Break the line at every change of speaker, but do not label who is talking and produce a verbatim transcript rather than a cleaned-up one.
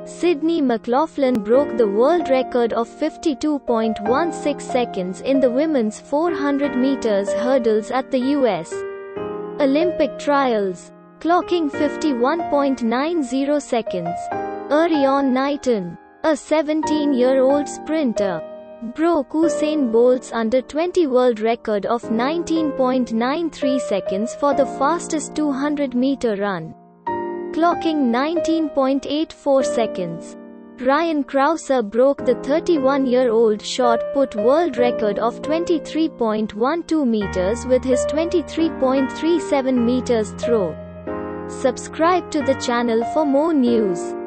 Sydney McLaughlin broke the world record of fifty-two point one six seconds in the women's four hundred meters hurdles at the U S Olympic trials, clocking fifty-one point nine zero seconds. Erriyon Knighton, a seventeen-year-old sprinter, broke Usain Bolt's under twenty world record of nineteen point nine three seconds for the fastest two hundred meter run, clocking nineteen point eight four seconds. Ryan Crouser broke the thirty-one-year-old shot put world record of twenty-three point one two meters with his twenty-three point three seven meters throw. Subscribe to the channel for more news.